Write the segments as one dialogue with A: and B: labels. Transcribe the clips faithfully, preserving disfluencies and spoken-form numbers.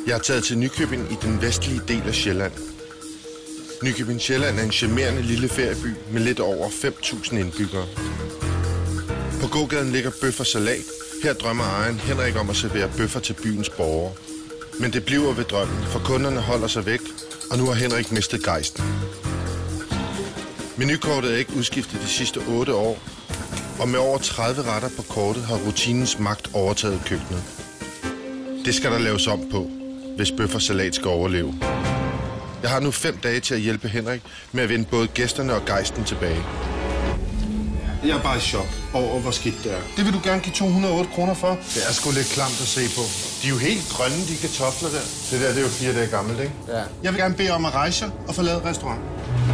A: Jeg er taget til Nykøbing i den vestlige del af Sjælland. Nykøbing Sjælland er en charmerende lille ferieby med lidt over fem tusind indbyggere. På gågaden ligger Bøf og Salat. Her drømmer ejeren Henrik om at servere bøffer til byens borgere. Men det bliver ved drømmen, for kunderne holder sig væk, og nu har Henrik mistet gejsten. Menukortet er ikke udskiftet de sidste otte år, og med over tredive retter på kortet har rutinens magt overtaget køkkenet. Det skal der laves om på, hvis Bøf og Salat skal overleve. Jeg har nu fem dage til at hjælpe Henrik med at vinde både gæsterne og gejsten tilbage. Jeg er bare i chok over, hvor skidt det er. Det vil du gerne give to hundrede og otte kroner for? Det er sgu lidt klamt at se på. De er jo helt grønne, de kartofler der. Det der, det er jo fire dage gammelt, ikke? Ja. Jeg vil gerne bede om at rejse og forlade restauranten.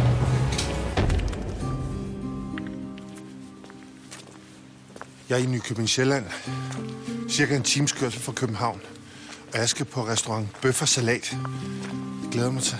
A: Jeg er i Nykøbing Sjælland. Cirka en times kørsel fra København. Og jeg skal på restaurant Bøf og Salat. Jeg glæder mig til.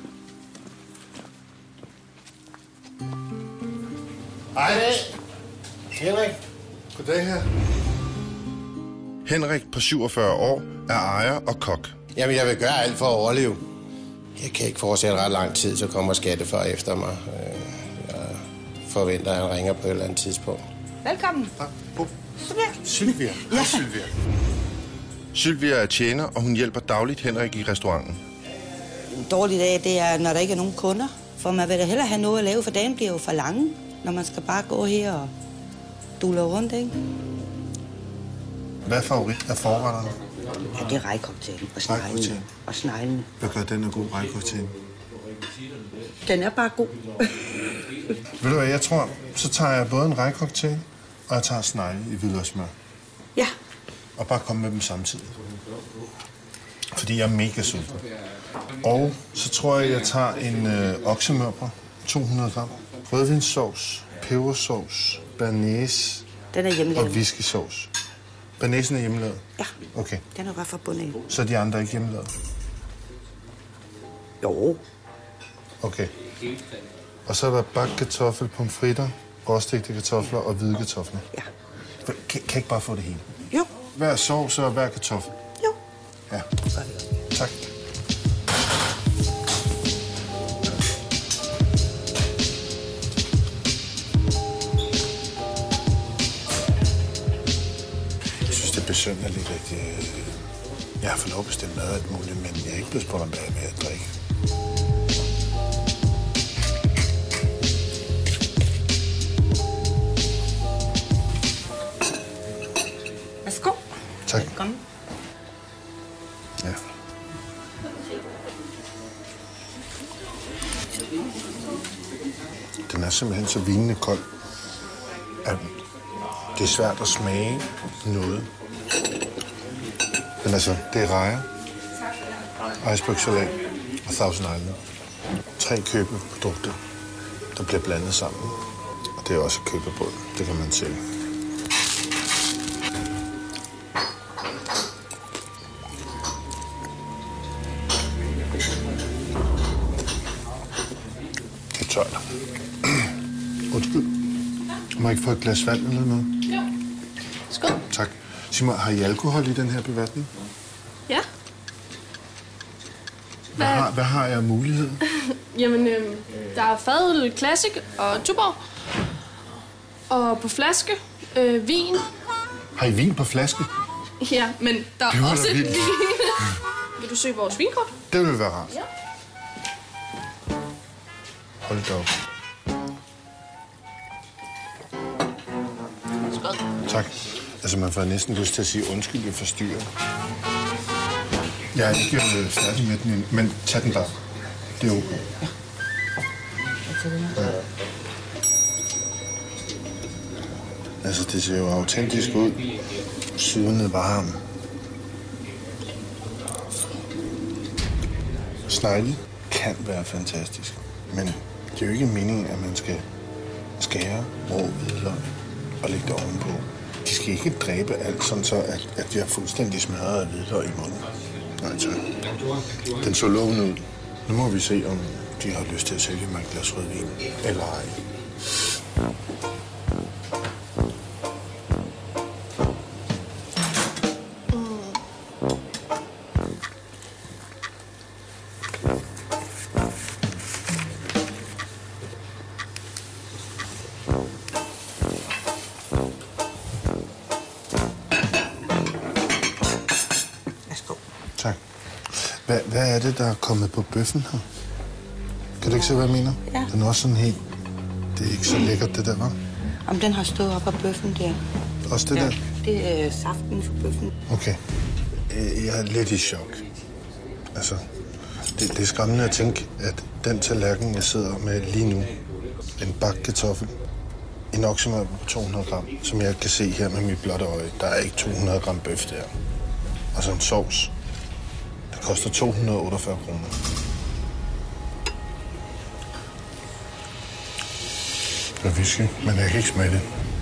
A: Hej. Henrik. Goddag her. Henrik på syvogfyrre år er ejer og kok.
B: Jamen, jeg vil gøre alt for at overleve. Jeg kan ikke fortsætte ret lang tid, så kommer skattefar efter mig. Jeg forventer, at han ringer på et eller andet tidspunkt.
C: Velkommen.
A: Ja, Sylvia. Sylvia.
C: Ja.
A: Hej, Sylvia. Sylvia er tjener, og hun hjælper dagligt Henrik i restauranten.
C: En dårlig dag, det er, når der ikke er nogen kunder. For man vil da hellere have noget at lave, for dagen bliver jo for lange, når man skal bare gå her og dule rundt, ikke?
A: Hvad er favorit af forretterne?
C: Ja, det er rejkoktailen og sneglene. Og sneglene.
A: Hvad gør den er god rejkoktailen?
C: Den er bare god.
A: Ved du hvad, jeg tror, så tager jeg både en rejcocktail, og jeg tager snegle i hvidløgssmør.
C: Ja.
A: Og bare komme med dem samtidig. Fordi jeg er mega sulten. Og så tror jeg, jeg tager en øh, oksemørbrad, to hundrede gram, rødvinssovs, pebersovs, bearnaise
C: Den er hjemmelavet.
A: og whiskysovs. Bearnaisen er hjemmelavet?
C: Ja.
A: Okay.
C: Den er bare forbundet af.
A: Så er de andre ikke hjemmelavet?
C: Jo.
A: Okay. Og så er der bagt kartoffel, pomfritter, råstegte kartofler og hvide kartofler.
C: Ja.
A: Kan, kan jeg ikke bare få det hele?
C: Jo.
A: Hver sovs og hver kartoffel?
C: Jo.
A: Ja. Tak. Jeg synes, det er besynderligt, at jeg, jeg har fået lov at bestemme noget af alt muligt, men jeg er ikke blevet spurgt om, hvad jeg vil at drikke.
C: Værsgo.
A: Tak.
C: Velkommen.
A: Ja. Den er simpelthen så vinende kold, at det er svært at smage noget. Men altså, det er rejer, icebergsalat og Thousand Island. Tre købeprodukter, der bliver blandet sammen. Og det er også købebrød, det kan man se. Det er tørt. Undskyld. Må jeg ikke få et glas vand eller noget?
D: Jo. Skål.
A: Tak. Sig mig, har I alkohol i den her bevatning?
D: Ja.
A: Hvad, har, hvad har jeg af mulighed?
D: Jamen, øh, der er fadøl Classic og Tuborg. Og på flaske, øh, vin.
A: Har I vin på flaske?
D: Ja, men der
A: Det
D: er
A: var
D: også
A: da
D: et
A: vildt.
D: vin. Vil du søge vores vinkort?
A: Det vil være rart.
D: Ja.
A: Hold da op.
D: Skål.
A: Tak. Altså, man får næsten lyst til at sige undskyld, jeg forstyrrer. Jeg er ikke øh, færdig med den endnu, men tag den bare. Det er okay. Ja. Altså, det ser jo autentisk ud. Sydende varm. Snegle kan være fantastisk, men det er jo ikke meningen, at man skal skære rå hvidløg og lægge det ovenpå. De skal ikke dræbe alt, sådan så at, at de har fuldstændig smadret af hvidløg i munden. Nej, tak. Den så lovende ud. Nu må vi se, om de har lyst til at sælge mig et glas rødvin eller ej. Hvad, hvad er det, der er kommet på bøffen her? Kan du ikke se, hvad jeg mener?
C: Ja.
A: Den er også sådan helt... Det er ikke så lækkert, det der, hva'?
C: Om den har stået op af bøffen der.
A: Også det
C: Ja,
A: der?
C: det er øh, saften for bøffen.
A: Okay. Øh, Jeg er lidt i chok. Altså, det, det er skræmmende at tænke, at den tallerken, jeg sidder med lige nu, en bagt kartoffel, en oksemad på to hundrede gram, som jeg kan se her med mit blotte øje. Der er ikke to hundrede gram bøf der. Og så en sovs. Det koster to hundrede og otteogfyrre kroner. Det er whisky, men jeg kan ikke smage det.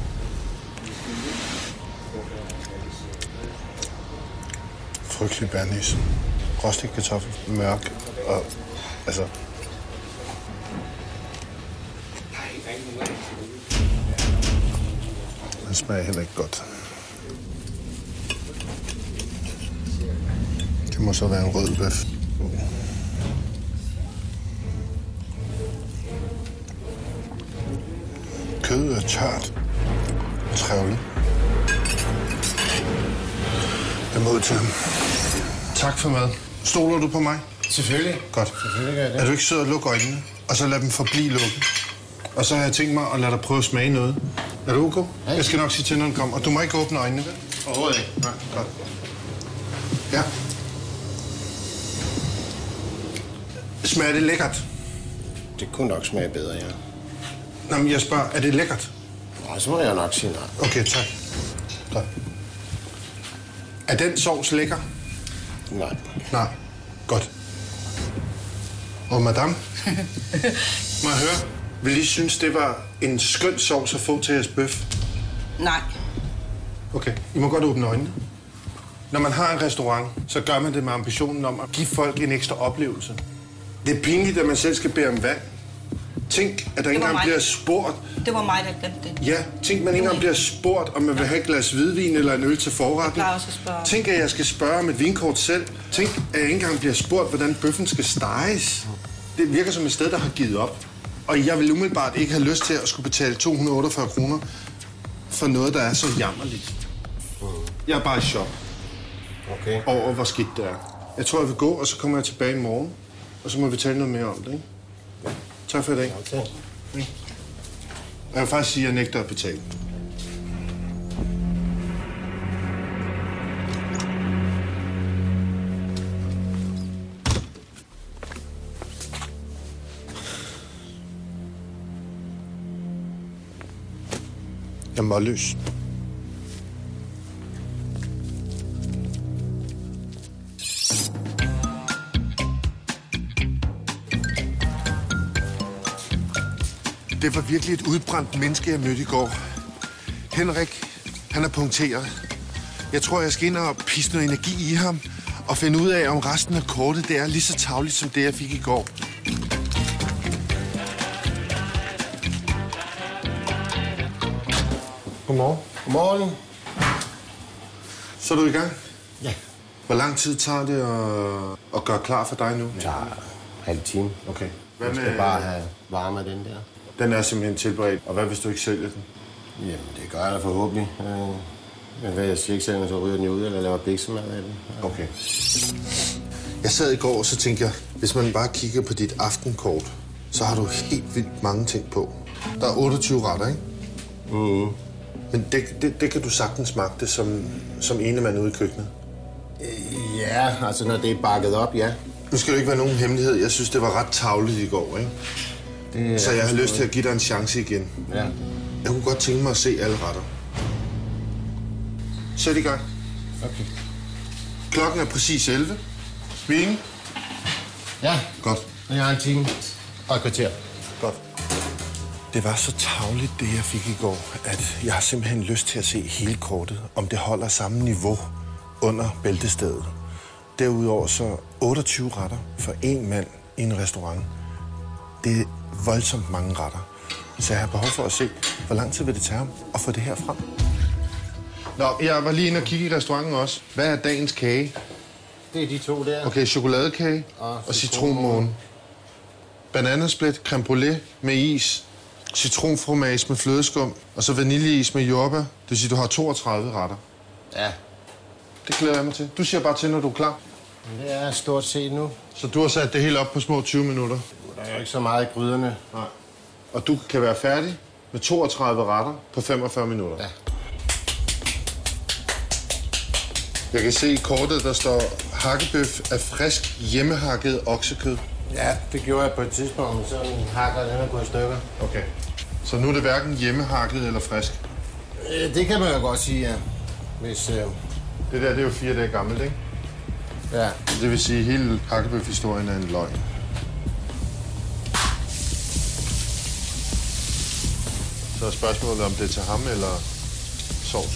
A: Frygtelig bærnæs. Rostig kartoffel, mørk og... altså... Den smager heller ikke godt. Det må så være en rød bøf. Kødet er tørt. Trævligt. Jeg må ud til ham. Tak for mad. Stoler du på mig?
B: Selvfølgelig.
A: Godt.
B: Selvfølgelig gør jeg det.
A: Er du ikke sød at lukke øjnene, og så lad dem forblive lukket? Og så har jeg tænkt mig at lade dig prøve at smage noget. Er du okay?
B: Ja.
A: Jeg skal nok sige til, når den kommer. Og du må ikke åbne øjnene, vel?
B: Overhovedet ikke.
A: Nej, godt. Ja. Smager det lækkert?
B: Det kunne nok smage bedre, ja.
A: Nå, men jeg spørger, er det lækkert?
B: Og så må jeg nok sige nej.
A: Okay, tak. Godt. Er den sovs lækker?
B: Nej.
A: Nej. Godt. Og madame? Må jeg høre? Vil I synes, det var en skøn sovs at få til jeres bøf?
C: Nej.
A: Okay, I må godt åbne øjnene. Når man har en restaurant, så gør man det med ambitionen om at give folk en ekstra oplevelse. Det er pinligt, at man selv skal bære om vand. Tænk, at der ikke engang bliver spurgt.
C: Det var mig, der glemte det.
A: Ja, tænk, at man ikke engang bliver spurgt, om man vil have et glas hvidvin eller en øl til forretten.
C: Jeg plejer også at spørge.
A: Tænk, at jeg skal spørge om et vinkort selv. Tænk, at jeg ikke engang bliver spurgt, hvordan bøffen skal steges. Det virker som et sted, der har givet op. Og jeg vil umiddelbart ikke have lyst til at skulle betale to hundrede og otteogfyrre kroner for noget, der er så jammerligt. Jeg er bare i chok
B: Okay.
A: over, hvor skidt det er. Jeg tror, jeg vil gå, og så kommer jeg tilbage i morgen. Og så må vi tale noget mere om det, ikke? Tak for i dag.
B: Okay.
A: Jeg vil faktisk sige, at jeg nægter at betale. Jeg er målløs. Det var virkelig et udbrændt menneske, jeg mødte i går. Henrik, han er punkteret. Jeg tror, jeg skal ind og pisse noget energi i ham og finde ud af, om resten af kortet det er lige så tarveligt, som det, jeg fik i går. Godmorgen.
B: Godmorgen.
A: Så er du i gang?
B: Ja.
A: Hvor lang tid tager det at, at gøre klar for dig nu?
B: Det tager halv time.
A: Okay. Hvad
B: Jeg skal bare have varme af den der.
A: Den er simpelthen tilberedt. Og hvad hvis du ikke sælger den?
B: Jamen, det gør jeg da forhåbentlig. Øh, Men hvad jeg siger ikke selv, så ryger den jo ud, eller laver biksemad af den.
A: Okay. Jeg sad i går, og så tænkte jeg, hvis man bare kigger på dit aftenkort, så har du helt vildt mange ting på. Der er otteogtyve retter, ikke?
B: Mm.
A: Men det, det, det kan du sagtens magte som, som ene mand ude i køkkenet.
B: Ja, altså når det er bakket op, ja.
A: Nu skal det ikke være nogen hemmelighed. Jeg synes, det var ret tarveligt i går, ikke?
B: Det
A: Så jeg har lyst til at give dig en chance igen.
B: Ja.
A: Jeg kunne godt tænke mig at se alle retter. Sæt i gang.
B: Okay.
A: Klokken er præcis elleve. Vi er inde?
B: Ja,
A: Godt.
B: og jeg har en time og et kvarter.
A: Godt. Det var så tarveligt, det jeg fik i går, at jeg har simpelthen lyst til at se hele kortet, om det holder samme niveau under bæltestedet. Derudover så otteogtyve retter for én mand i en restaurant. Det er voldsomt mange retter. Så jeg har behov for at se, hvor lang tid vil det tage ham at få det her frem. Nå, jeg var lige inde og kigge i restauranten også. Hvad er dagens kage?
B: Det er de to der.
A: Okay, chokoladekage og, og citronmåne. Bananasplit, creme brûlée med is, citronfromage med flødeskum, og så vaniljeis med jordbær. Det vil sige, du har toogtredive retter.
B: Ja.
A: Det glæder jeg mig til. Du siger bare til, når du er klar.
B: Det er stort set nu.
A: Så du har sat det hele op på små tyve minutter?
B: Der er jo ikke så meget i gryderne.
A: Nej. Og du kan være færdig med toogtredive retter på femogfyrre minutter?
B: Ja.
A: Jeg kan se i kortet, der står hakkebøf af frisk hjemmehakket oksekød.
B: Ja, det gjorde jeg på et tidspunkt, men sådan hakker den er gået i stykker.
A: Okay. Så nu er det hverken hjemmehakket eller frisk?
B: Øh, det kan man jo godt sige, ja. Hvis, øh...
A: Det der, det er jo fire dage gammelt, ikke?
B: Ja.
A: Det vil sige, at hele hakkebøf-historien er en løgn. Så er spørgsmålet, om det er til ham eller sovs.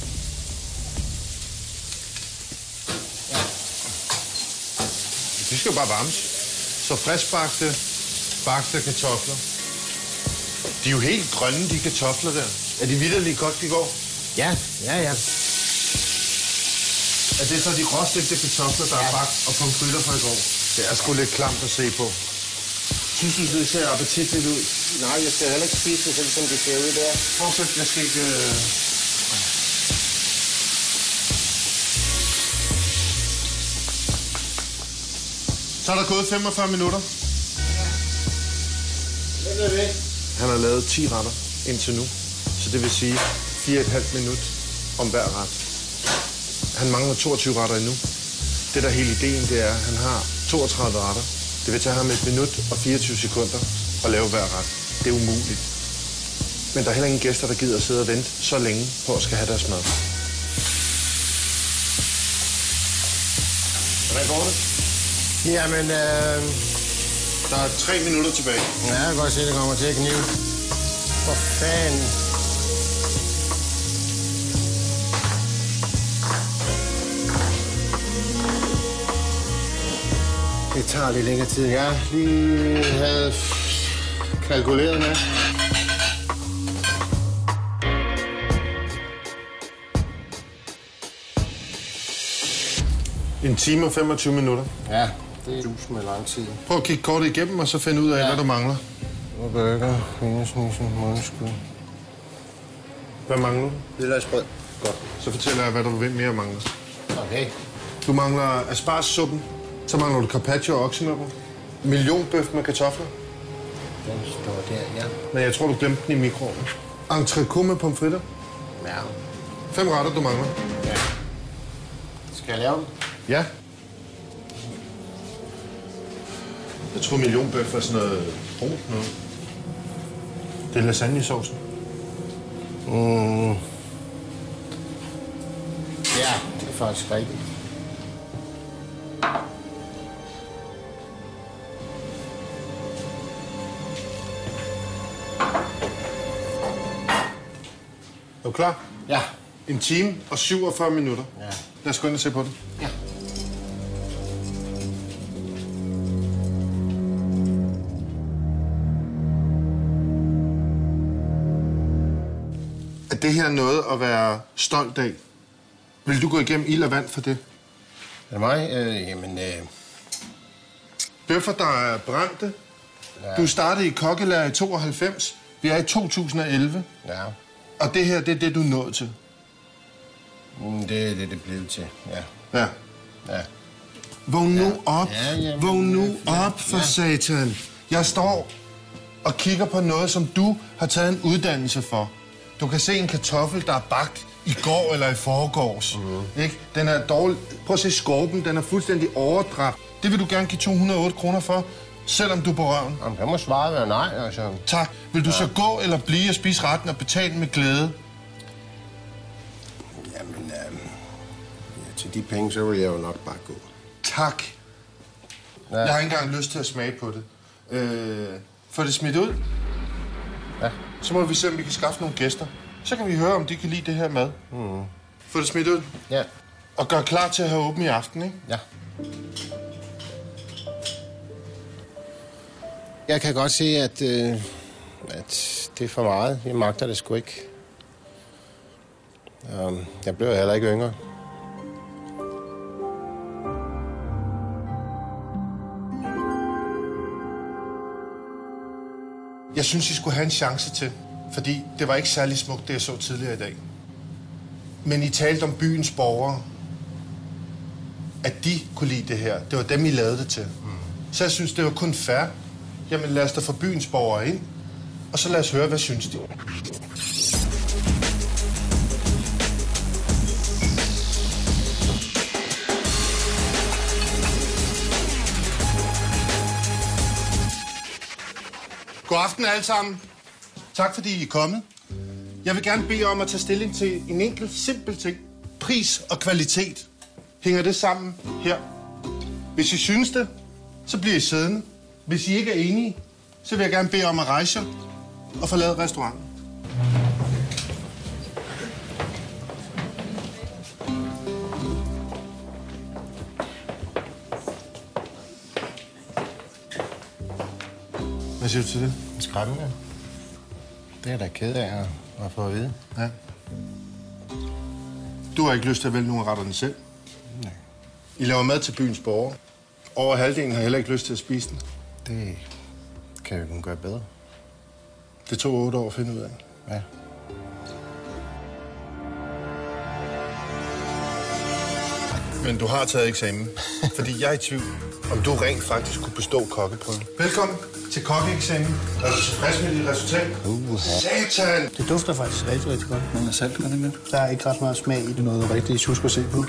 B: Ja.
A: De skal jo bare varmes. Så friskbagte, bagte kartofler. De er jo helt grønne, de kartofler der. Er de vitterligt godt, de går?
B: Ja, ja, ja.
A: Er det så de råstegte kartofler, der ja. er bagt og pomfritter fra i går? Det er sgu lidt klamt at se på. Synes du, det ser appetitligt ud?
B: Nej, jeg skal heller ikke spise det, sådan som det ser ud der.
A: Fortsæt, jeg skal ikke... Øh... Så er der gået femogfyrre minutter.
B: Hvad er det?
A: Han har lavet ti retter indtil nu. Så det vil sige fire komma fem minut om hver ret. Han mangler toogtyve retter endnu. Det, der er hele ideen, det er, at han har toogtredive retter. Det vil tage ham et minut og fireogtyve sekunder at lave hver ret. Det er umuligt. Men der er heller ingen gæster, der gider at sidde og vente så længe på at skal have deres mad. Hvordan går det?
B: Jamen, øh...
A: Der er tre minutter tilbage.
B: Ja, jeg kan godt se, at det kommer til at knive. For fanden. Det tager lidt længere tid. Jeg lige havde kalkuleret med.
A: En time og femogtyve minutter.
B: Ja, det er dus med lang tid.
A: Prøv at kigge kortet igennem, og så finde ud af, ja. hvad du mangler.
B: Og burger, finesnisen, måneskud.
A: Hvad mangler du?
B: Hvidløgsbrød.
A: Godt. Så fortæller jeg, hvad du vil mere mangler.
B: Okay.
A: Du mangler aspargessuppen. Så mangler du carpaccio og oksenøbber. Millionbøf med kartofler.
B: Den står der, ja.
A: Men jeg tror, du glemte den i mikroovnen. Entrecôte med pomfritter.
B: Ja.
A: Fem retter, du mangler.
B: Ja. Skal jeg lave den?
A: Ja. Jeg tror, millionbøf er sådan noget brunt noget. Det er lasagnesaucen.
B: Mm. Ja, det er faktisk rigtigt.
A: Er du klar?
B: Ja.
A: En time og syvogfyrre minutter.
B: Ja.
A: Lad os gå ind og se på det.
B: Ja.
A: Er det her noget at være stolt af? Vil du gå igennem ild og vand for det?
B: Er det mig? Øh, jamen, øh...
A: Bøffer, der er brændte. Ja. Du startede i kokkelærer i tooghalvfems. Vi er i to tusind og elleve.
B: Ja.
A: Og det her, det er det, du er nået til.
B: Mm, det er det, det blev til, ja.
A: Ja.
B: Ja.
A: Vågn nu
B: Ja.
A: op.
B: Ja, jamen,
A: Vågn nu
B: ja.
A: op for
B: Ja.
A: satan. Jeg står og kigger på noget, som du har taget en uddannelse for. Du kan se en kartoffel, der er bagt i går eller i forgårs. Mm. Ikke? Den er dårlig. Prøv at se skorpen. Den er fuldstændig overdræbt. Det vil du gerne give to hundrede og otte kroner for, selvom du er på røven.
B: Jamen, der må svaret være nej, altså.
A: Tak. Vil du ja. så gå eller blive og spise retten og betale med glæde?
B: Jamen, øh... ja, til de penge, så vil jeg jo nok bare gå.
A: Tak. Ja. Jeg har ikke engang lyst til at smage på det. Øh, få det smidt ud.
B: Ja.
A: Så må vi se, om vi kan skaffe nogle gæster. Så kan vi høre, om de kan lide det her mad. Mm. Få det smidt ud.
B: Ja.
A: Og gør klar til at have åbent i aften, ikke?
B: Ja. Jeg kan godt se, at, øh, at det er for meget. Jeg magter det sgu ikke. Um, jeg blev heller ikke yngre.
A: Jeg synes, I skulle have en chance til. Fordi det var ikke særlig smukt, det jeg så tidligere i dag. Men I talte om byens borgere. at de kunne lide det her. Det var dem, I lavede det til. Mm. Så jeg synes, det var kun fair. Jamen lad os da få byens borgere ind, og så lad os høre, hvad synes de. God aften alle sammen. Tak fordi I er kommet. Jeg vil gerne bede om at tage stilling til en enkelt, simpel ting. Pris og kvalitet. Hænger det sammen her? Hvis I synes det, så bliver I siddende. Hvis I ikke er enige, så vil jeg gerne bede om at rejse jer og forlade restauranten. Hvad siger du til det?
B: Skræmmende. Det er jeg da ked af at få at vide.
A: Ja. Du har ikke lyst til at vælge nogle af retterne selv?
B: Nej.
A: I laver mad til byens borgere. Over halvdelen har heller ikke lyst til at spise den.
B: Det kan vi kun gøre bedre.
A: Det tog otte år at finde ud af.
B: Ja.
A: Men du har taget eksamen, fordi jeg er i tvivl, om du rent faktisk kunne bestå kokkeprøven. Velkommen til kokkeeksamen. Er du tilfreds med dit resultat?
B: Uh-huh.
A: Satan!
E: Det dufter faktisk rigtig, rigtig godt. Men er salt, gør det ikke? Der er ikke ret meget smag i det, noget rigtig tjusk at se på.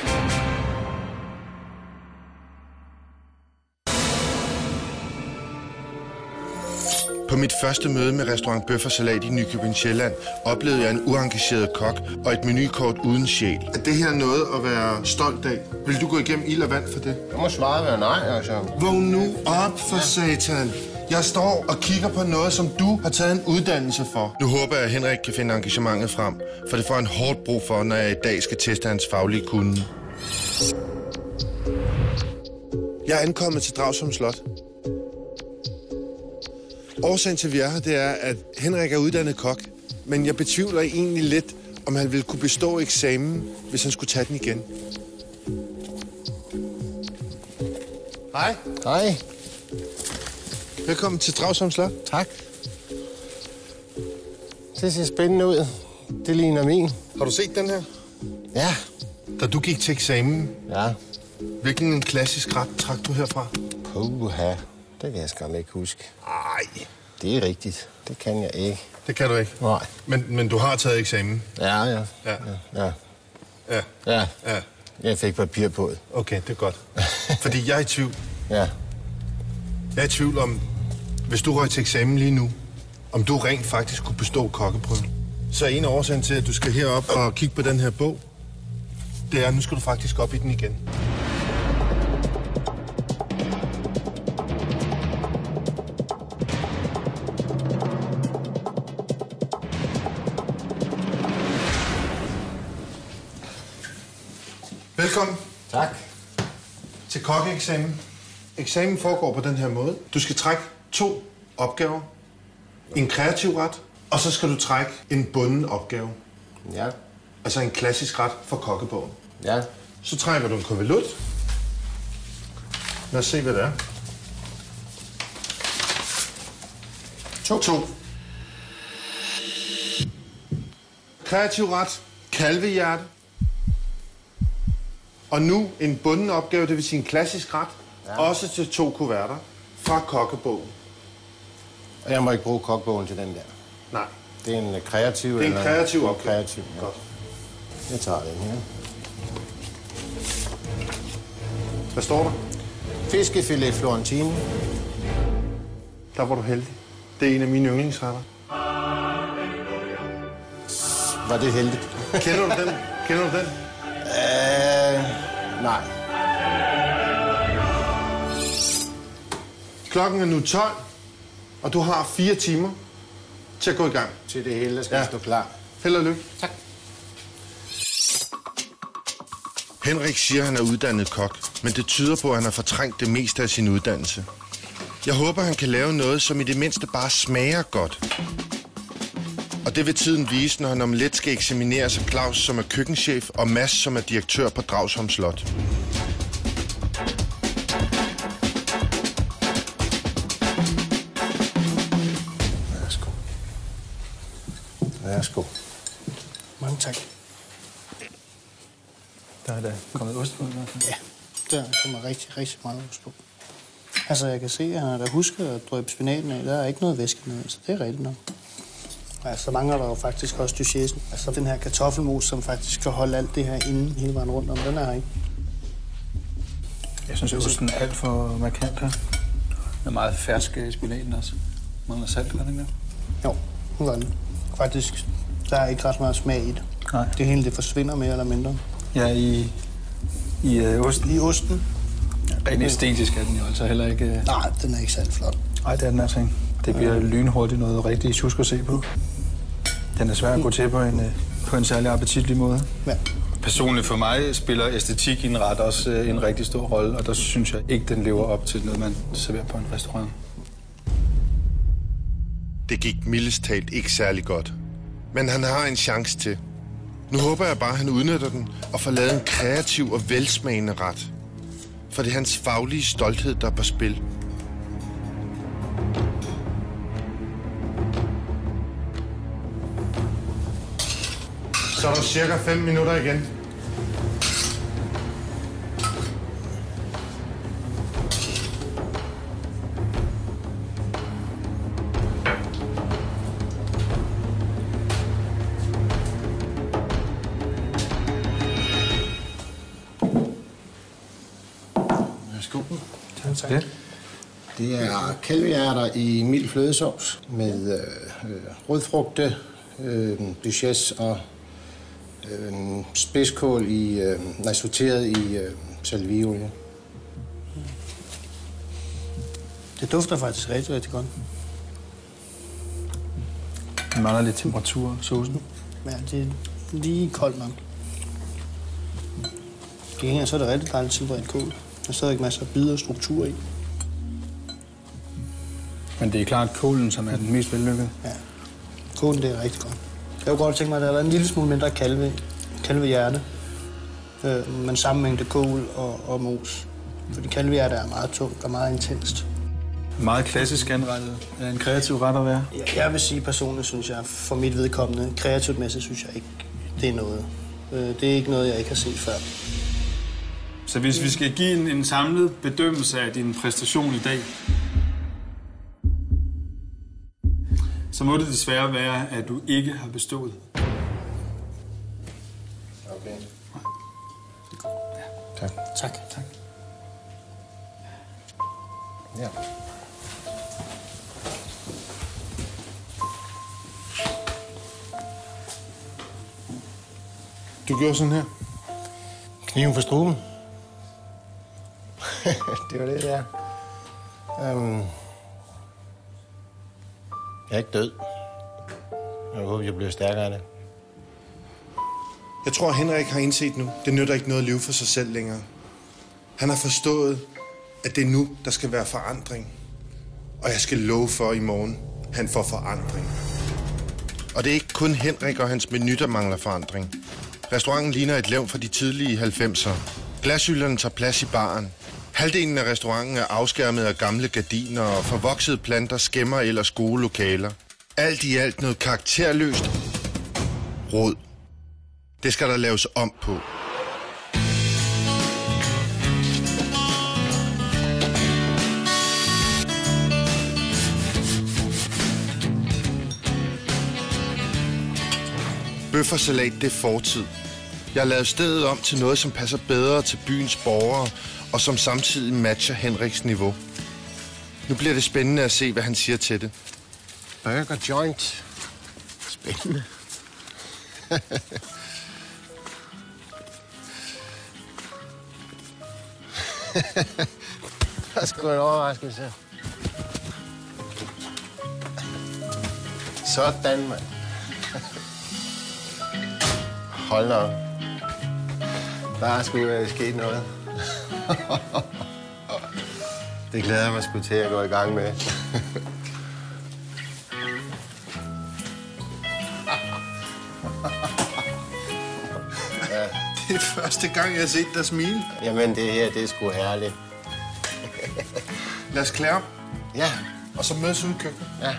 A: På mit første møde med restaurant Bøf og Salat i Nykøbing Sjælland oplevede jeg en uengageret kok og et menukort uden sjæl. Er det her noget at være stolt af? Vil du gå igennem ild og vand for det?
B: Det må svaret være nej, altså.
A: Vågn nu op for satan. Jeg står og kigger på noget, som du har taget en uddannelse for. Nu håber jeg, at Henrik kan finde engagementet frem, for det får han hårdt brug for, når jeg i dag skal teste hans faglige kunde. Jeg er ankommet til Dragsholm Slot. Årsagen til, at vi er her, det er, at Henrik er uddannet kok, men jeg betvivler egentlig lidt, om han ville kunne bestå eksamen, hvis han skulle tage den igen. Hej.
B: Hej.
A: Velkommen til Dragsholm Slot.
B: Tak. Det ser spændende ud. Det ligner min.
A: Har du set den her?
B: Ja.
A: Da du gik til eksamen,
B: Ja.
A: hvilken klassisk ret trak du herfra?
B: Puha. Det kan jeg skam ikke huske.
A: Ej,
B: Det er rigtigt. Det kan jeg ikke.
A: det kan du ikke.
B: Nej.
A: Men, men du har taget eksamen.
B: Ja, ja.
A: Ja.
B: Ja.
A: Ja.
B: Ja.
A: Ja.
B: Jeg fik papir på det.
A: Okay, det er godt. Fordi jeg er i tvivl.
B: Ja.
A: Jeg er i tvivl om, hvis du røg til eksamen lige nu, om du rent faktisk kunne bestå kokkeprøven. Så en af årsagen til, at du skal herop og kigge på den her bog, det er, at nu skal du faktisk op i den igen. Velkommen
B: Tak.
A: til kokkeeksamen. Eksamen foregår på den her måde. Du skal trække to opgaver. En kreativ ret, og så skal du trække en bunden opgave.
B: Ja.
A: Altså en klassisk ret for kokkebogen.
B: Ja.
A: Så trækker du en konvolut. Lad os se, hvad det er. To. To. Kreativ ret. Kalvehjerte. Og nu en bunden opgave, det vil sige en klassisk ret. Ja. Også til to kuverter fra kokkebogen.
B: Og jeg må ikke bruge kokbogen til den der.
A: Nej.
B: Det er en kreativ...
A: Det er en
B: eller
A: kreativ
B: en
A: opgave.
B: Kreativ, ja.
A: Godt.
B: Jeg tager den her.
A: Hvad står der?
B: Fiskefilet Florentine.
A: Der var du heldig. Det er en af mine yndlingsretter.
B: Var det heldigt?
A: Kender du den? Kender du den?
B: Øh, nej.
A: Klokken er nu tolv, og du har fire timer til at gå i gang.
B: Til det hele skal
A: Ja.
B: ja. stå klar.
A: Held og lykke.
B: Tak.
A: Henrik siger, at han er uddannet kok, men det tyder på, at han har fortrængt det meste af sin uddannelse. Jeg håber, han kan lave noget, som i det mindste bare smager godt. Og det vil tiden vise, når han om lidt skal eksamineres af Claus, som er køkkenchef, og Mads, som er direktør på Dragsholm Slot.
B: Værsgo. Værsgo.
E: Mange tak. Der er da kommet ost på. Ja, Der kommer rigtig, rigtig meget ost på. Altså, jeg kan se, at han har da husket at drøbe spinaten af. Der er ikke noget væske med, så det er rigtigt nok. Altså, så mangler der jo faktisk også duchesse. Altså, den her kartoffelmos, som faktisk kan holde alt det her inde hele vejen rundt om, den er her ikke.
F: Jeg synes, at osten er alt for markant her. Den er meget fersk i spinaten også. Mangler salt, gør det ikke?
E: Jo, hun gør den. Faktisk, der er ikke ret meget smag i det.
F: Nej.
E: Det hele, det forsvinder mere eller mindre.
F: Ja, i, i øh, osten.
E: I osten.
F: Ja, rent æstetisk er den jo altså heller ikke... Øh...
E: Nej, den er ikke særlig flot.
F: Nej, det er den altså ikke. Det bliver lynhurtigt noget rigtig tjusk at se på. Den er svær at gå til på en, øh, på en særlig appetitlig måde.
E: Ja.
F: Personligt for mig spiller æstetik i en ret også øh, en rigtig stor rolle, og der synes jeg ikke, den lever op til noget, man serverer på en restaurant.
A: Det gik mildest talt ikke særlig godt. Men han har en chance til. Nu håber jeg bare, at han udnytter den og får lavet en kreativ og velsmagende ret. For det er hans faglige stolthed, der er på spil. Så er der cirka fem minutter igen.
B: Værsgo.
E: Tak.
F: Ja.
B: Det er kalveærter i mild flødesovs med øh, rødfrugte, øh, duchesse og øh, spidskål i, øh, nej, sorteret i øh, salvieolie.
E: Det dufter faktisk rigtig, rigtig godt.
F: Den mangler lidt temperatur, saucen.
E: Ja, det er lige koldt nok. Det hænger, så er det rigtig dejligt tilberedt kål. Der er stadig masser af bidder og struktur i.
F: Men det er klart kålen, som er den mest vellykkede.
E: Ja, kålen det er rigtig godt. Jeg kunne godt tænke mig, at der er en lille smule mindre kalve, kalvehjerte. Øh, men samme mængde kål og, og mos. Fordi kalvehjerte er meget tungt og meget intenst.
F: Meget klassisk anrettet. Er en kreativ ret at være.
E: Jeg, jeg vil sige personligt, synes jeg, for mit vedkommende, kreativt mæssigt, synes jeg ikke, det er noget. Øh, det er ikke noget, jeg ikke har set før.
F: Så hvis vi skal give en, en samlet bedømmelse af din præstation i dag, så må det desværre være, at du ikke har bestået.
B: Okay.
F: Ja.
B: Tak.
E: Tak.
F: Tak.
B: Ja.
A: Du gjorde sådan her.
B: Kniven for struben. Det var det, der. Um, jeg er ikke død. Jeg håber, jeg bliver stærkere af det.
A: Jeg tror, at Henrik har indset nu. Det nytter ikke noget at leve for sig selv længere. Han har forstået, at det er nu, der skal være forandring. Og jeg skal love for i morgen, han får forandring. Og det er ikke kun Henrik og hans menu, der mangler forandring. Restauranten ligner et levn fra de tidlige halvfemser. Glashylderne tager plads i baren. Halvdelen af restauranten er afskærmet af gamle gardiner, og forvoksede planter skæmmer ellers gode lokaler. Alt i alt noget karakterløst rod. Det skal der laves om på. Bøf og salat, det er fortid. Jeg har lavet stedet om til noget, som passer bedre til byens borgere, og som samtidig matcher Henriks niveau. Nu bliver det spændende at se, hvad han siger til det.
B: Burger joint. Spændende. Det er sgu en overraskelse. Sådan, mand. Hold da op. Der er sgu øh, sket noget. Det glæder jeg mig sgu til at gå i gang med.
A: Ja. Det er første gang, jeg har set dig smile.
B: Jamen, det her, det er sgu herligt.
A: Lad os klæde op,
B: Ja,
A: og så mødes ude i køkkenet.
B: ja.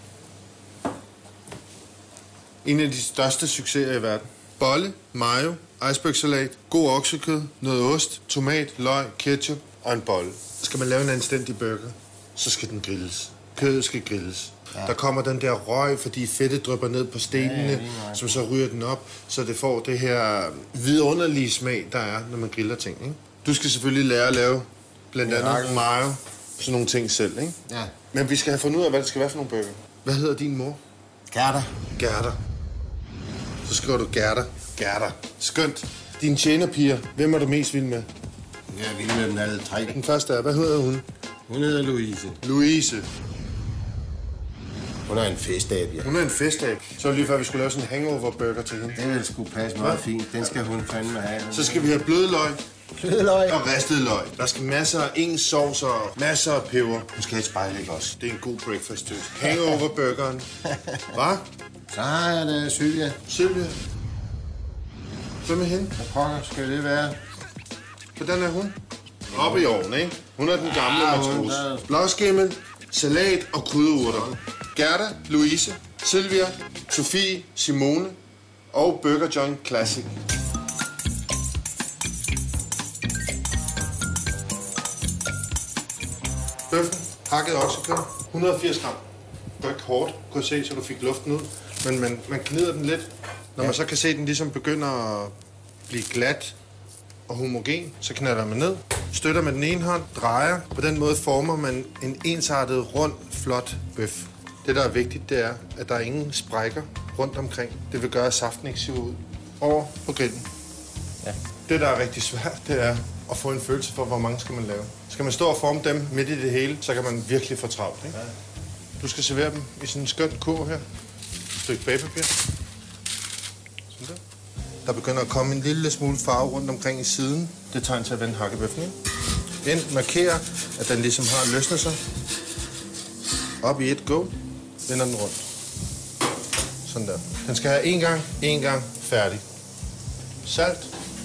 A: En af de største succeser i verden. Bolle, mayo, icebergsalat, god oksekød, noget ost, tomat, løg, ketchup og en bolle. Skal man lave en anstændig burger, så skal den grilles. Kødet skal grilles. Ja. Der kommer den der røg, fordi fedtet drypper ned på stenene, ja, ja, som så ryger den op, så det får det her vidunderlige smag, der er, når man griller ting. Ikke? Du skal selvfølgelig lære at lave blandt andet mayo, sådan nogle ting selv. Ikke?
B: Ja.
A: Men vi skal have fundet ud af, hvad det skal være for nogle burger. Hvad hedder din mor?
B: Gerda.
A: Gerda. Så skriver du Gerda. Gerda. Skønt. Dine tjenerpiger, hvem er du mest vild med?
B: Jeg er vild med dem alle tre.
A: Den første er, hvad hedder hun?
B: Hun hedder Louise.
A: Louise.
B: Hun er en festab, ja.
A: Hun er en festab. Så lige før vi skulle lave sådan en hangover-burger til hende.
B: Det vil sgu passe meget fint. Den skal hun fandme have.
A: Så skal vi have blødløg.
B: Blødløg.
A: Og ristet løg. Der skal masser af ensovs og masser af peber. Du skal have et spejlæg også. Det er en god breakfast tøs. Hangover-burgeren. Hvad?
B: Så har jeg det, Sylvia.
A: Sylvia. Hvem er hende?
B: Hvad pokker skal det være?
A: Hvordan er hun? Oppe i ovnen, ikke? Hun er den gamle ja, matros. Er... Blåskimmel, salat og krydderurter. Gerda, Louise, Sylvia, Sofie, Simone og Burger John Classic. Bøffen, hakket oksekød, et hundrede og firs gram. Det er ikke hårdt, kunne se, så du fik luften ud. Men man, man knider den lidt. Når man så kan se, at den ligesom begynder at blive glat og homogen, så knalder man ned, støtter med den ene hånd, drejer. På den måde former man en ensartet, rund, flot bøf. Det, der er vigtigt, det er, at der er ingen sprækker rundt omkring. Det vil gøre, at saften ikke siver ud. Over på grillen. Ja. Det, der er rigtig svært, det er at få en følelse for, hvor mange skal man lave. Skal man stå og forme dem midt i det hele, så kan man virkelig få travlt, ikke? Ja. Du skal servere dem i sådan en skøn kurv her. Et stykke bagpapir. Sådan der. Der begynder at komme en lille smule farve rundt omkring i siden. Det er tegn til at vende hakkebøffen, ikke? Ind, markerer, at den ligesom har løsnet sig. Op i et go. Vender den rundt. Sådan der. Den skal have en gang, en gang, færdig. Salt.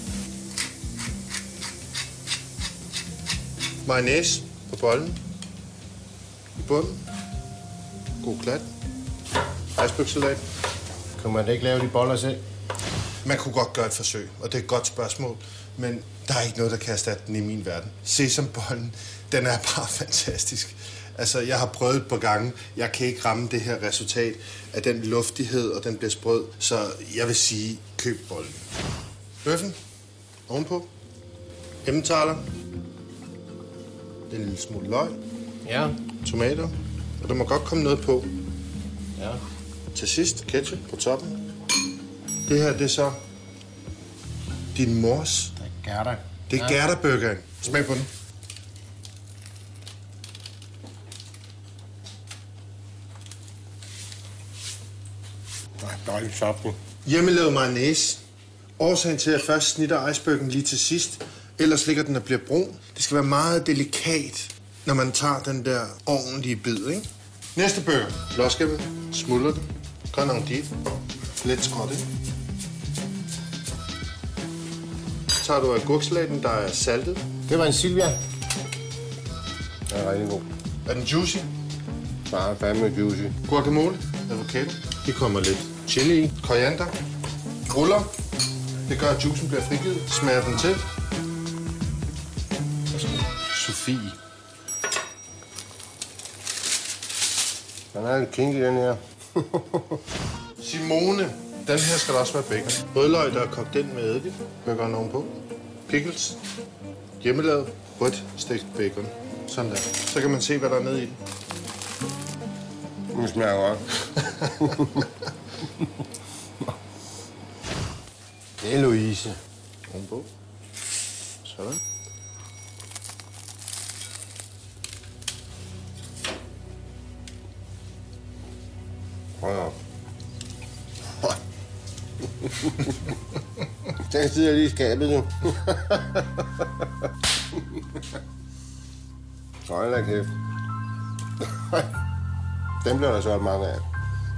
A: Mayonnaise på bollen. I bunden. God klat. Icebergsalat.
B: Kan man ikke lave de boller selv?
A: Man kunne godt gøre et forsøg, og det er et godt spørgsmål. Men der er ikke noget, der kan erstatte den i min verden. Sesambollen, den er bare fantastisk. Altså, jeg har prøvet et par gange. Jeg kan ikke ramme det her resultat af den luftighed, og den bliver sprød. Så jeg vil sige, køb bollen. Bøffen. Ovenpå. Emmentaler. En lille smule løg.
B: Ja.
A: Tomater. Og der må godt komme noget på.
B: Ja.
A: Til sidst ketchup på toppen. Det her, det er så din mors.
B: Det er Gerda.
A: Det er ja. Gerda-burgeren. Smag på den.
B: Nej, dejligt saften.
A: Hjemmelavet mayonnaise. Årsagen til, at jeg først snitter icebergen lige til sidst, ellers ligger den og bliver brun. Det skal være meget delikat, når man tager den der ordentlige bid, ikke? Næste burger. Blåskimmel. Smuldrer den. Grøn endive. Lidt skråt, tager du agurksalaten, der er saltet.
B: Det var en Sylvia. Den er rigtig god.
A: Er den juicy?
B: Bare fandme juicy.
A: Guacamole, avocado. Det kommer lidt chili i. Koriander. Ruller. Det gør, at juicen bliver frigivet. Smager den til. Sofie.
B: Den er lidt kinky, den her.
A: Simone. Den her skal der også være bacon. Rødløg, der er kogt ind med eddike. Bacon ovenpå. Pickles. Hjemmelavet. Rødt stegt bacon. Sådan der. Så kan man se, hvad der er nede i den.
B: Nu smager godt. Det er Louise.
A: Ovenpå. Sådan.
B: Hold op. Den sidder lige i skabet nu. Hold da kæft. Den bliver der så mange af.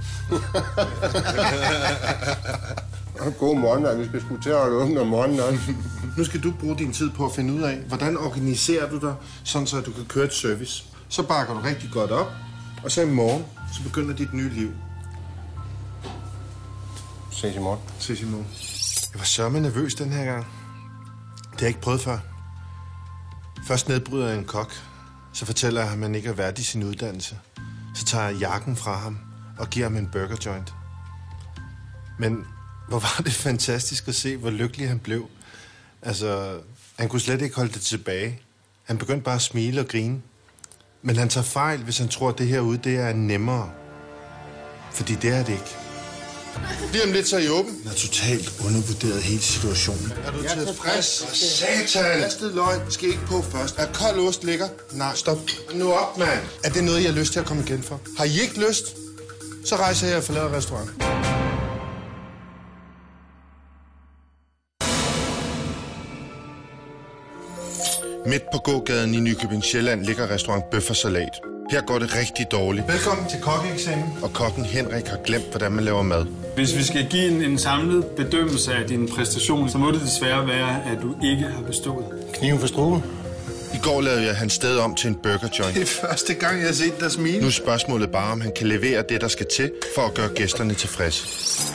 B: God morgen, vi skal sgu til at holde åbent om morgenen også.
A: Nu skal du bruge din tid på at finde ud af, hvordan organiserer du dig, sådan så du kan køre et service. Så bakker du rigtig godt op, og så i morgen, så begynder dit nye liv.
B: Ses i morgen.
A: Ses i morgen. Jeg var sørme nervøs den her gang. Det har jeg ikke prøvet før. Først nedbryder jeg en kok. Så fortæller jeg ham, at han ikke er værdig sin uddannelse. Så tager jeg jakken fra ham og giver ham en burger joint. Men hvor var det fantastisk at se, hvor lykkelig han blev. Altså, han kunne slet ikke holde det tilbage. Han begyndte bare at smile og grine. Men han tager fejl, hvis han tror, at det herude det er nemmere. Fordi det er det ikke. Lige om lidt så er I åben. Jeg har totalt undervurderet hele situationen. Er du tilfreds? Satan! Ristet løg skal ikke på først. Er kold ost lækker? Nej, stop. Nu op, mand. Er det noget, jeg har lyst til at komme igen for? Har I ikke lyst? Så rejser jeg og forlader restauranten. Midt på gågaden i Nykøbing Sjælland ligger restaurant Bøf og Salat. Her går det rigtig dårligt. Velkommen til kokkeeksamen. Og kokken Henrik har glemt, hvordan man laver mad.
G: Hvis vi skal give en, en samlet bedømmelse af din præstation, så må det desværre være, at du ikke har bestået.
B: Kniven for struben.
A: I går lavede jeg hans sted om til en burger joint.
F: Det er første gang, jeg har set dig smile.
A: Nu er spørgsmålet bare, om han kan levere det, der skal til, for at gøre gæsterne tilfredse.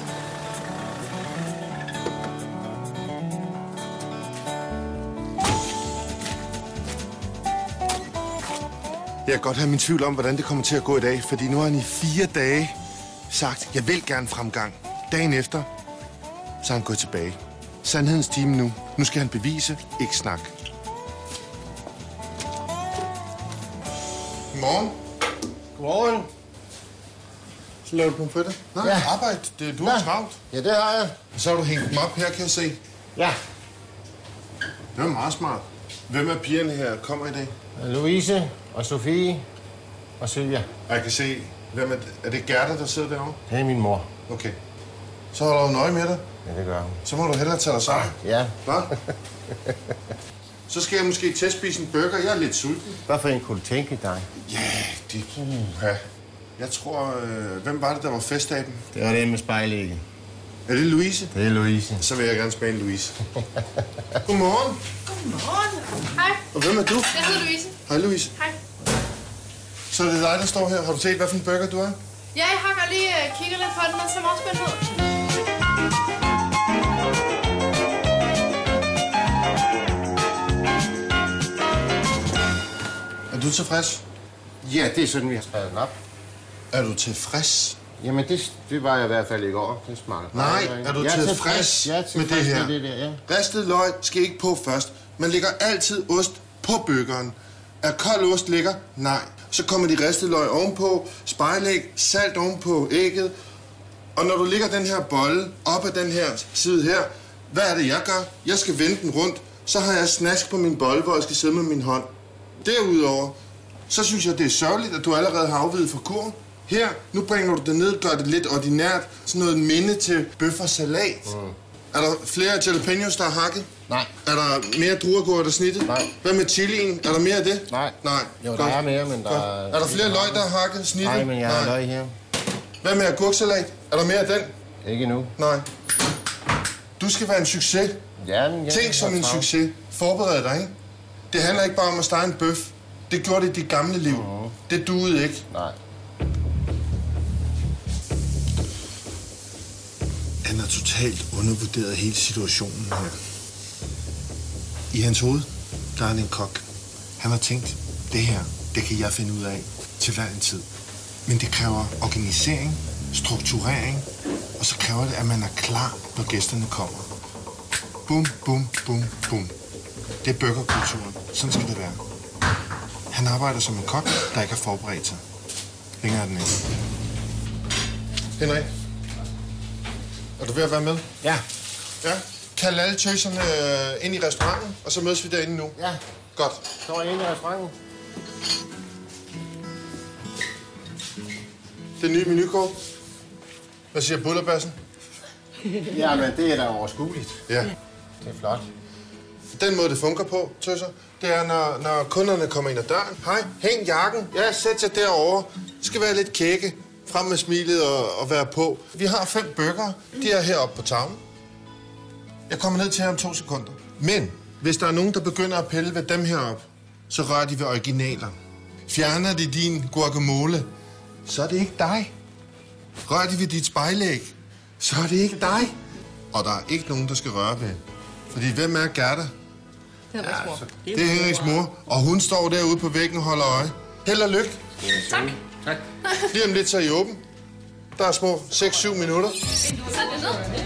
A: Jeg kan godt have min tvivl om, hvordan det kommer til at gå i dag, fordi nu har han i fire dage sagt, jeg vil gerne fremgang. Dagen efter, så er han gået tilbage. Sandhedens time nu. Nu skal han bevise, ikke snak. Godmorgen.
B: Godmorgen.
A: Så laver du pomfritter? Nej, ja. Arbejde. Det, du har travlt.
B: Ja, det har jeg.
A: Og så har du hængt dem op her, kan jeg se.
B: Ja.
A: Det er meget smart. Hvem af pigerne her kommer i dag?
B: Louise og Sofie og Sylvia.
A: Og jeg kan se, hvem er det? Er det Gerda, der sidder derovre?
B: Det er min mor.
A: Okay. Så holder du nøje med dig.
B: Ja, det gør hun.
A: Så må du hellere tage dig sammen.
B: Ja.
A: Hvad? Så skal jeg måske tilspise en burger. Jeg er lidt sulten.
B: Hvad for en kunne du tænke dig?
A: Ja, det... Ja. Jeg tror... Øh, hvem var det, der var festaben?
B: Det var det med spejlægget.
A: Er det Louise?
B: Det er Louise.
A: Så vil jeg gerne smage Louise. Godmorgen.
D: Godmorgen. Hej.
A: Og hvem er du?
D: Jeg hedder Louise.
A: Hej, Louise.
D: Hej.
A: Så er det dig, der står her. Har du set, hvad for en burger du er?
D: Ja, jeg har godt lige uh, kigget lidt på den. Den ser meget spændt ud.
A: Er du tilfreds?
B: Ja, det er sådan, vi har skrevet den op.
A: Er du tilfreds?
B: Jamen, det, det var jeg i hvert fald i går. Det er smart.
A: Nej, er du
B: jeg
A: tilfreds,
B: tilfreds. Jeg er tilfreds
A: med det her?
B: Med det der, ja.
A: Ristet løg skal ikke på først. Man lægger altid ost på burgeren. Er kold ost lækker? Nej. Så kommer de ristede løg ovenpå, spejlæg, salt ovenpå ægget. Og når du lægger den her bolle op ad den her side her, hvad er det, jeg gør? Jeg skal vende den rundt. Så har jeg snask på min bolle, hvor jeg skal sidde med min hånd. Derudover, så synes jeg, det er sørgeligt, at du allerede har afvidet fra kurven. Her, nu bringer du det ned, gør det lidt ordinært. Sådan noget minde til bøf og salat. Mm. Er der flere jalapenos, der er hakket?
B: Nej.
A: Er der mere druergurker, der er snittet?
B: Nej.
A: Hvad med chilien? Er der mere af det?
B: Nej.
A: Nej.
B: Jo, der
A: Godt.
B: er mere, men der
A: Godt.
B: er...
A: Er der flere løg, der er hakket, snittet?
B: Nej, men jeg har løg her.
A: Hvad med agurksalat? Er der mere af den?
B: Ikke nu.
A: Nej. Du skal være en succes.
B: Ja, men jeg
A: Tænk som en succes. Forbered dig, ikke? Det handler ikke bare om at stege en bøf. Det gjorde det i dit gamle liv. Uh-huh. Det duede ikke.
B: Nej.
A: Han har totalt undervurderet hele situationen her. I hans hoved, der er han en kok. Han har tænkt, det her, det kan jeg finde ud af til hver en tid. Men det kræver organisering, strukturering, og så kræver det, at man er klar, når gæsterne kommer. Bum, bum, bum, bum. Det er burgerkulturen. Sådan skal det være. Han arbejder som en kok, der ikke har forberedt sig. Længere er den ikke. Henrik, er du ved at være med?
B: Ja.
A: Ja. Kald alle tøserne øh, ind i restauranten, og så mødes vi derinde nu.
B: Ja.
A: Godt.
B: Så er jeg inde i restauranten.
A: Det nye menukort. Hvad siger bullerbassen?
B: Ja, men det er da overskueligt.
A: Ja.
B: Det er flot.
A: Den måde, det fungerer på, tøser, det er, når, når kunderne kommer ind ad døren. Hej, hæng jakken. Ja, sæt jer derovre. Det skal være lidt kække. Frem med smilet og, og være på. Vi har fem burgere. De er heroppe på tavlen. Jeg kommer ned til jer om to sekunder. Men hvis der er nogen, der begynder at pille ved dem heroppe, så rører de ved originaler. Fjerner de din guacamole, så er det ikke dig. Rører de ved dit spejlæg, så er det ikke dig. Og der er ikke nogen, der skal røre ved. Fordi hvem er Gerda?
H: Det er Henriks mor.
A: Det er Henriks mor, og hun står derude på væggen og holder øje. Held og lykke.
D: Tak.
F: Tak.
A: Lige om lidt så er I åben. Der er små seks syv minutter.
D: Sæt det ned.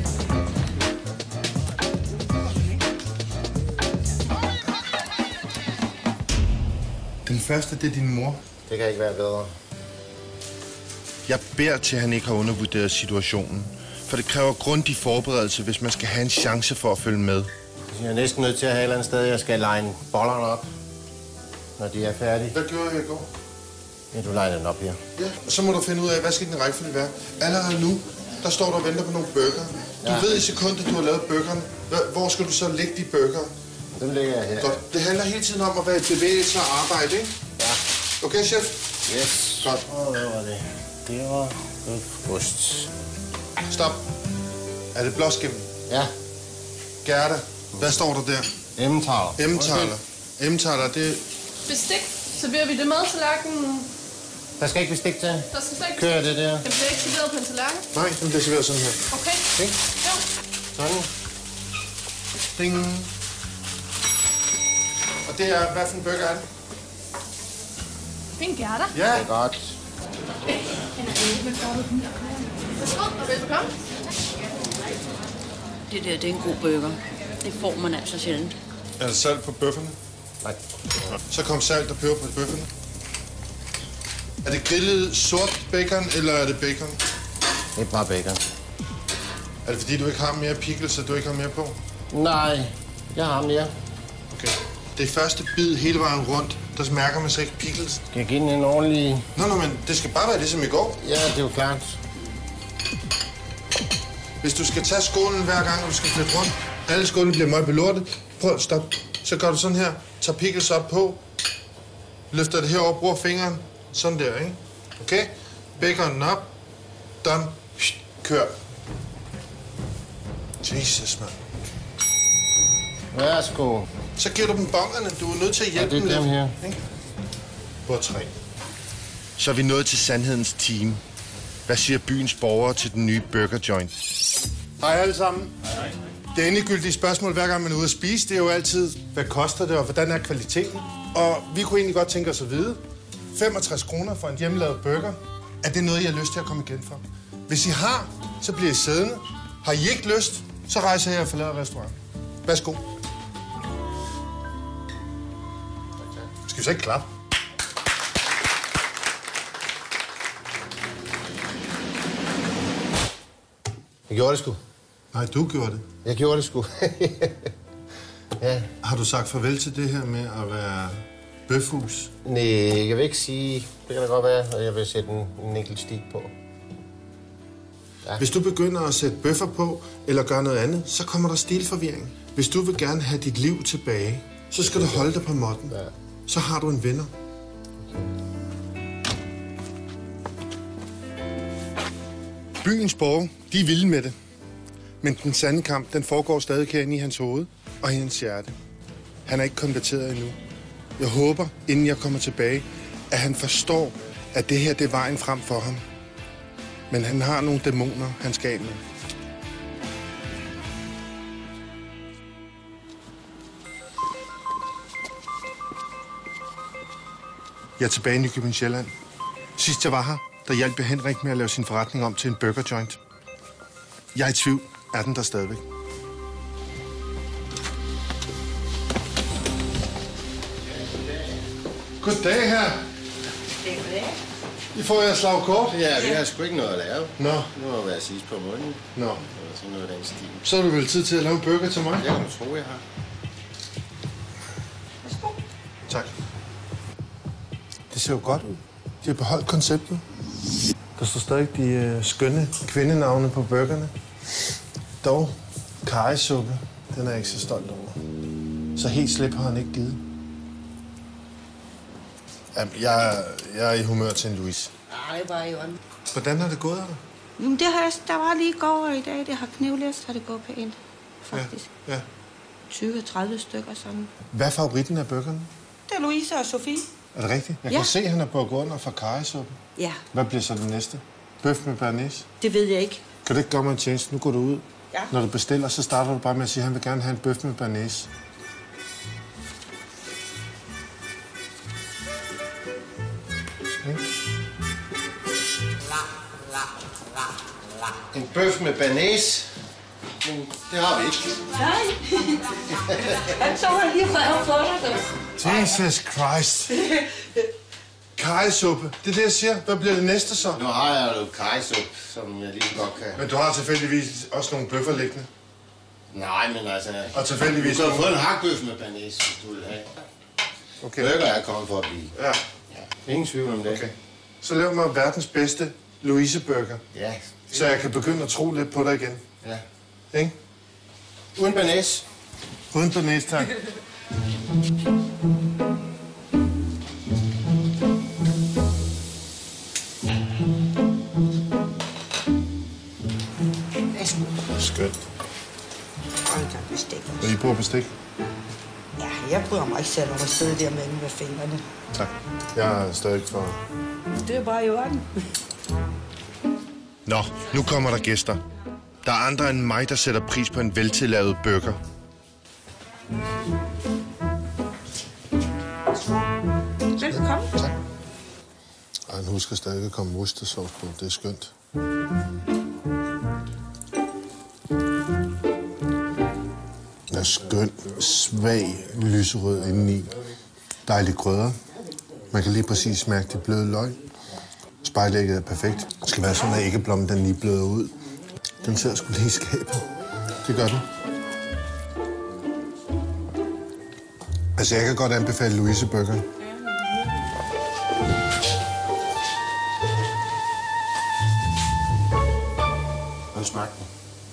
A: Den første, det er din mor.
B: Det kan ikke være bedre.
A: Jeg beder til, at han ikke har undervurderet situationen. For det kræver grundig forberedelse, hvis man skal have en chance for at følge med.
B: Jeg er næsten nødt til at have et eller andet sted, jeg skal line bollerne op, når de er færdige.
A: Hvad gjorde jeg i går?
B: Ja, du liner den op her.
A: Ja, og så må du finde ud af, hvad skal den rækkefølge være. Allerede nu, der står der og venter på nogle burger. Du
B: Ja.
A: ved i sekundet, du har lavet burgeren. Hvor skal du så lægge de burger?
B: Dem lægger jeg her.
A: Godt. Det handler hele tiden om at være i bevægelse og arbejde, ikke?
B: Ja.
A: Okay, chef?
B: Yes.
A: Godt.
B: Og hvad var det? Det var ost.
A: Stop. Er det blåskim?
B: Ja.
A: Gerda, hvad står der der?
B: Emmentaler.
A: Emmentaler. Emmentaler, det...
D: Bestik. Serverer vi det med tallerkenen?
B: Der skal ikke bestik til.
D: Der skal slet ikke
B: Kører
D: bestik.
B: det der.
D: Det bliver ikke serveret på en tallerken.
A: Nej, den bliver serveret sådan her.
D: Okay.
B: Ikke?
D: Jo.
B: Sådan.
A: Ding. Og det er, hvad for en burger er det?
D: Det er en Gerda.
A: Ja.
B: Det er godt.
D: Værsgo, og velbekomme.
H: Det der, det er en god burger. Det får man altså sjældent.
A: Er der salt på bøfferne?
B: Nej.
A: Så kom salt og peber på bøfferne. Er det grillet sort bacon, eller er det bacon?
B: Det er bare bacon.
A: Er det fordi, du ikke har mere pickles, så du ikke har mere på?
B: Nej, jeg har mere.
A: Okay. Det er første bid hele vejen rundt, der mærker man så ikke pickles.
B: Skal jeg give den en ordentlig...
A: Nå, nå, men det skal bare være ligesom i går.
B: Ja, det er jo klart.
A: Hvis du skal tage skålen hver gang, og du skal flytte rundt, alle skålen bliver meget belortet. Prøv at stoppe. Så gør du sådan her. Tager pickles op på. Løfter det herover, bruger fingeren. Sådan der, ikke? Okay? Baconen op. Done. Kør. Jesus, mand.
B: Værsgo.
A: Så giver du dem bongerne. Du er nødt til at hjælpe
B: Ja, det er
A: dem
B: dem
A: lidt.
B: her.
A: Ikke? På tre. Så er vi nået til sandhedens team. Hvad siger byens borgere til den nye burger joint? Hej alle sammen. Hej. Det endegyldige spørgsmål, hver gang man er ude at spise, det er jo altid, hvad koster det, og hvordan er kvaliteten? Og vi kunne egentlig godt tænke os at vide, femogtres kroner for en hjemmelavet burger, er det noget, I har lyst til at komme igen for? Hvis I har, så bliver I siddende. Har I ikke lyst, så rejser jeg og forlader restauranten. Værsgo. Skal vi så ikke klappe?
B: Jeg gjorde det sgu.
A: Nej, du gjorde det.
B: Jeg gjorde det sgu. Ja.
A: Har du sagt farvel til det her med at være bøfhus?
B: Nej, jeg vil ikke sige... Det kan da godt være, at jeg vil sætte en, en enkelt stik på. Ja.
A: Hvis du begynder at sætte bøffer på, eller gøre noget andet, så kommer der stilforvirring. Hvis du vil gerne have dit liv tilbage, så skal du holde dig på måtten.
B: Ja.
A: Så har du en vinder. Byens borgere, de er vilde med det. Men den sande kamp, den foregår stadig herinde i hans hoved og i hans hjerte. Han er ikke konverteret endnu. Jeg håber, inden jeg kommer tilbage, at han forstår, at det her det er vejen frem for ham. Men han har nogle dæmoner, han skal af med. Jeg er tilbage i Nykøbing Sjælland. Sidst jeg var her, der hjalp jeg Henrik med at lave sin forretning om til en burger joint. Jeg er i tvivl. Er den der stadigvæk? Goddag her.
H: Goddag.
A: I får jeres slagkort.
B: Ja, vi har sgu ikke noget at lave.
A: Nå,
B: Nu har været sidst på måneden.
A: nå.
B: Eller sådan noget af den stil.
A: Så er det vel tid til at lave en burger til mig?
B: Det kan du tro, jeg har.
A: Tak. Det ser jo godt ud. De har beholdt konceptet. Der står stadig de øh, skønne kvindenavne på burgerne. Dog, karrysuppe, den er jeg ikke så stolt over. Så helt slip har han ikke givet. Jamen, jeg, jeg er i humør til en Louise.
C: Nej, bare i ånden.
A: Hvordan har det gået her?
C: Jamen, det har jeg, der var lige i går og i dag, det har knivlæst, har det gået pænt, faktisk.
A: Ja, ja.
C: tyve til tredive stykker sammen.
A: Hvad er favoritten af burgerne?
C: Det er Louise og Sofie.
A: Er det rigtigt? Jeg
C: Ja.
A: kan se, at han er på under for karrysuppe.
C: Ja,
A: Hvad bliver så det næste? Bøf med bearnaise?
C: det ved jeg ikke.
A: Kan du ikke gøre mig en tjeneste? Nu går du ud
C: Ja.
A: Når du bestiller, så starter du bare med at sige, at han vil gerne have en bøf med bearnaise.
B: En bøf med bearnaise. Men det har vi ikke.
C: Nej. Han så han lige røv for dig.
A: Jesus Christ. Karrysuppe. Det er det, jeg siger. Hvad bliver det næste så?
B: Nu har jeg jo karrysuppe, som jeg lige godt kan.
A: Men du har tilfældigvis også nogle bøffer liggende.
B: Nej, men altså...
A: Og tilfældigvis...
B: Du kan få en hakbøf med bearnaise, hvis du vil have.
A: Okay.
B: Burger er kommet for at blive.
A: Ja.
B: Ja. Ingen tvivl om det.
A: Okay. Så lav mig verdens bedste Louise-burger.
B: Ja.
A: Så jeg kan begynde at tro lidt på dig igen.
B: Ja.
A: Ikke?
B: Uden bearnaise.
A: Uden bearnaise, tak. Skønt.
C: Hold da bestik.
A: Vil I bruge bestik?
C: Ja, jeg bryder mig ikke selv om at sidde der mellem med fingrene.
A: Tak. Jeg er stadig for...
C: Det er bare i orden.
A: Nå, nu kommer der gæster. Der er andre end mig, der sætter pris på en veltillavet burger.
C: Velkommen.
A: Tak. Ej, han husker stadig at komme ostersovs på. Det er skønt. Den er skøn, svag, lyserød indeni. Dejlig krydder. Man kan lige præcis smage det bløde løg. Spejlægget er perfekt. Det skal være sådan, at æggeblommen den lige bløder ud. Den sidder sgu lige i skabet. Det gør den. Altså, jeg kan godt anbefale Louise-burgeren.
B: Hvordan smagte den?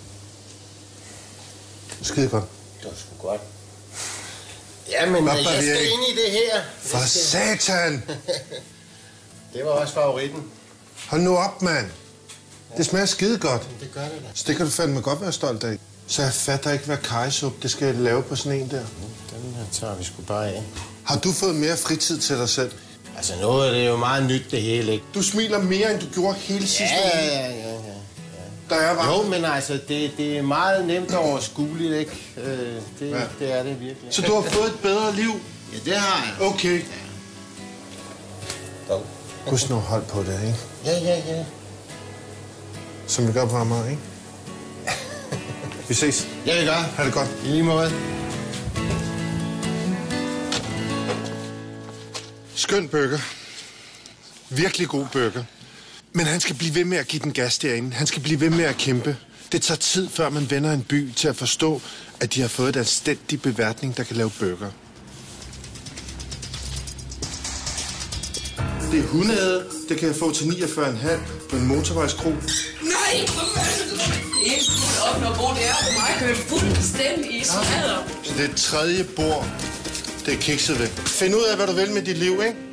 A: Skide godt.
B: Det var sgu godt. Jamen, jeg skal ind i det her.
A: For satan!
B: Det var også favoritten.
A: Hold nu op, mand. Det smager skide godt.
B: Det gør det da.
A: Så det kan du fandme godt være stolt af. Så jeg fatter ikke, hvad karrysuppe det skal jeg lave på sådan en der.
B: Den her tager vi sgu bare af.
A: Har du fået mere fritid til dig selv?
B: Altså, noget af det er jo meget nyt, det hele, ikke?
A: Du smiler mere, end du gjorde hele sidste
B: Ja,
A: uge.
B: ja, ja, ja.
A: Da jeg var...
B: Jo, men altså, det, det er meget nemt og overskueligt, ikke? Øh, det,
A: Ja.
B: det er det virkelig.
A: Så du har fået et bedre liv?
B: Ja, det har jeg.
A: Okay.
B: Ja.
A: Husk nu, hold på det, ikke?
B: Ja, ja, ja.
A: Som vi gør på Amager, ikke? Vi ses.
B: Ja, vi gør.
A: Ha' det godt.
B: I lige måde.
A: Skøn burger. Virkelig god burger. Men han skal blive ved med at give den gas derinde. Han skal blive ved med at kæmpe. Det tager tid, før man vender en by til at forstå, at de har fået et anstændig beværtning, der kan lave burger. Det er hundeæde. Det kan jeg få til niogfyrre komma fem på en motorvejskro.
I: Nej, det er sgu op, når det er for mig. Kører fuldstændig i smadret.
A: Så det er tredje bord. Det er kikset ved. Find ud af, hvad du vil med dit liv, ikke?